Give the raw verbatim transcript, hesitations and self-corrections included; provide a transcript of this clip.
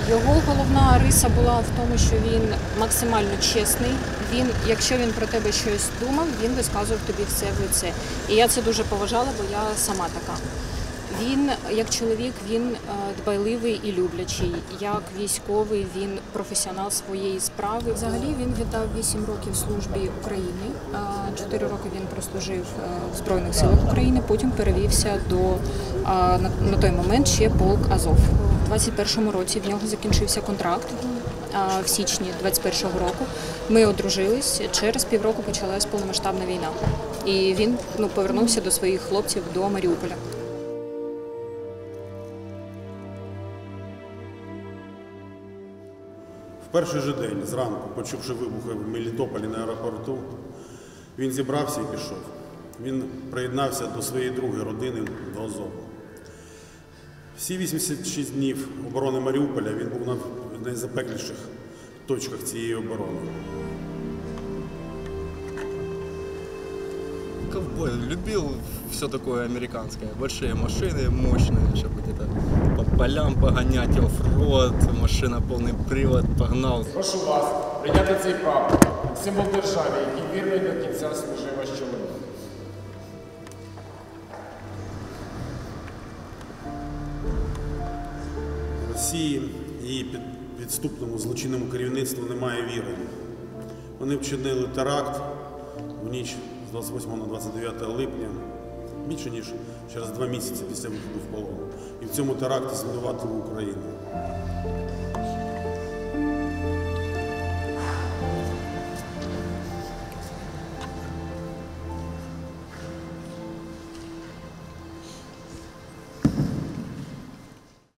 Його головна риса була в тому, що він максимально чесний. Він, якщо він про тебе щось думав, він висказував тобі все в лице. І я це дуже поважала, бо я сама така. Він, як чоловік, він дбайливий і люблячий. Як військовий, він професіонал своєї справи. Взагалі він віддав вісім років службі України. чотири роки він прослужив в Збройних силах України, потім перевівся до, на той момент, ще полк Азов. У двадцять першому році в нього закінчився контракт. В січні двадцять першого року ми одружились, через півроку почалась повномасштабна війна. І він ну, повернувся до своїх хлопців до Маріуполя. В перший же день зранку, почувши вибухи в Мелітополі на аеропорту, він зібрався і пішов. Він приєднався до своєї другої родини, до Азову. Всі вісімдесят шість днів оборони Маріуполя він був на найзапекліших точках цієї оборони. Ковбой, любил все такое американское. Большие машины, мощные, чтобы где-то по полям погонять, оффроад, машина полный привод, погнал. Прошу вас прийняти цей прапор, символ держави, який вірний до кінця служив ваш чоловік. Росії, її підступному злочинному керівництву немає віри. Вони вчинили теракт в ніч з двадцять восьмого на двадцять дев'яте липня, більше ніж через два місяці після виходу в полон. І в цьому теракті звинуватили Україну.